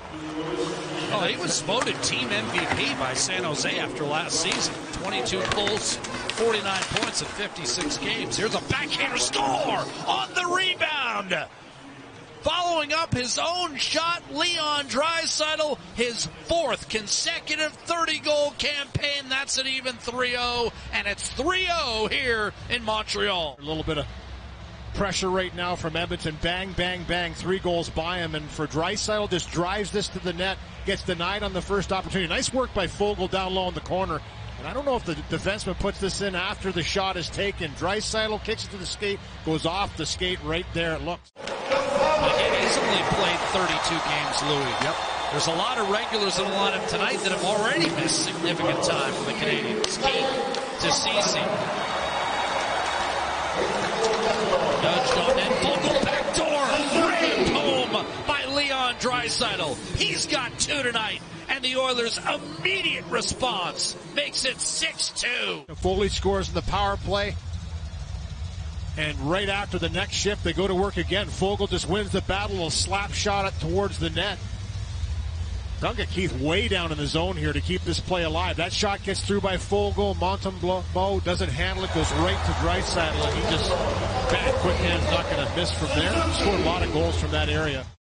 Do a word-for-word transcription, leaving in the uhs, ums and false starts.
Oh, he was voted team M V P by San Jose after last season. twenty-two goals, forty-nine points in fifty-six games. Here's a backhander score on the rebound. Following up his own shot, Leon Draisaitl, his fourth consecutive thirty-goal campaign. That's an even three oh, and it's three oh here in Montreal. A little bit of pressure right now from Edmonton. Bang, bang, bang. Three goals by him. And for Draisaitl, just drives this to the net. Gets denied on the first opportunity. Nice work by Fogel down low in the corner. And I don't know if the defenseman puts this in after the shot is taken. Draisaitl kicks it to the skate, goes off the skate right there. It looks. He's only played thirty-two games, Louis. Yep. There's a lot of regulars in the lineup tonight that have already missed significant time for the Canadians. Keith to Ceci. Nudged on net. Fogel backdoor. Rammed home by Leon Draisaitl. He's got two tonight. And the Oilers' immediate response makes it six two. Foley scores in the power play. And right after the next shift, they go to work again. Fogel just wins the battle. A slap shot it towards the net. Duncan Keith way down in the zone here to keep this play alive. That shot gets through by Fogel. Montembeault doesn't handle it, goes right to Draisaitl, and he just, bad quick hand's not going to miss from there. Scored a lot of goals from that area.